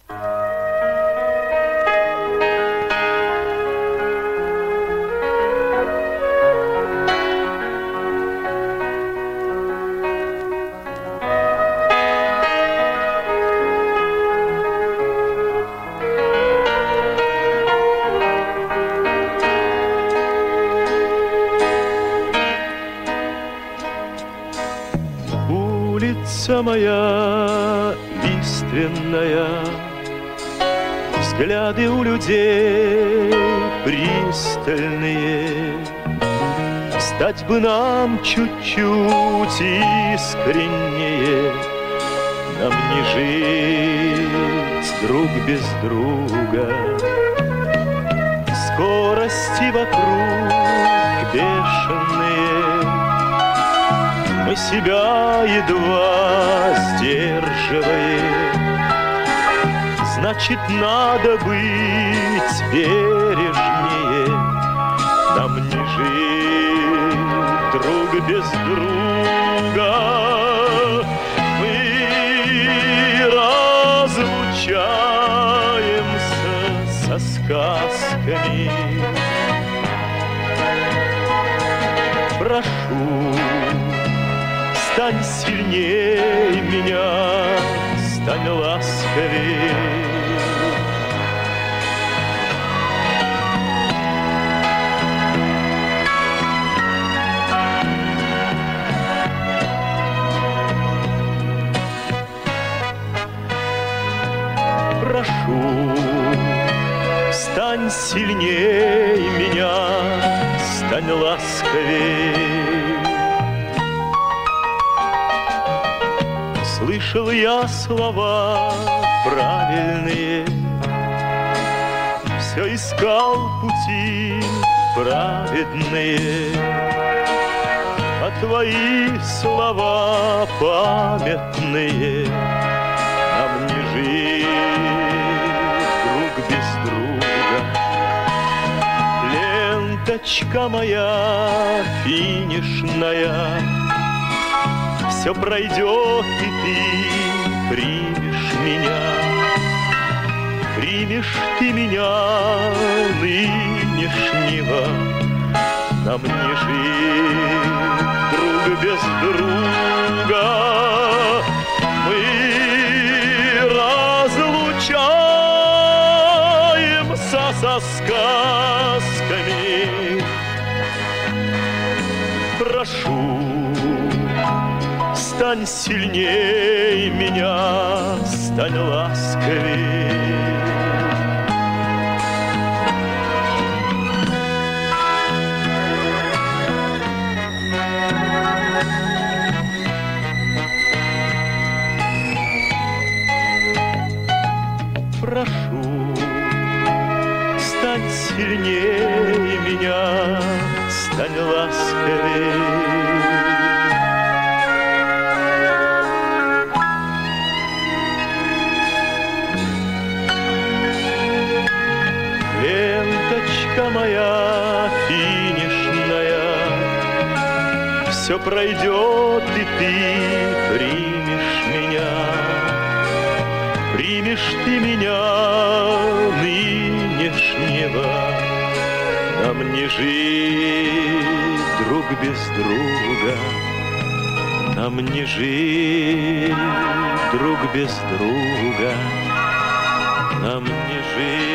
Улица моя лиственная, взгляды у людей пристальные. Стать бы нам чуть-чуть искреннее, нам не жить друг без друга. Скорости вокруг бешеные, мы себя едва сдерживаем. Значит, надо быть бережнее, нам не жить друг без друга. Мы разлучаемся со сказками. Прошу, стань сильней меня, стань ласковей. Прошу, стань сильней меня, стань ласковей. Слышал я слова правильные, все искал пути праведные, а твои слова памятные, нам не жить друг без друга. Ленточка моя финишная, все пройдет, и ты примешь меня. Примешь ты меня нынешнего, нам не жить друг без друга. Мы разлучаемся со сказками. Прошу, стань сильней меня, стань ласковей. Прошу, стань сильней меня, стань ласковей. Ленточка моя финишная, все пройдет, и ты примешь меня. Примешь ты меня нынешнего, нам не жить друг без друга. Нам не жить друг без друга. Нам не жить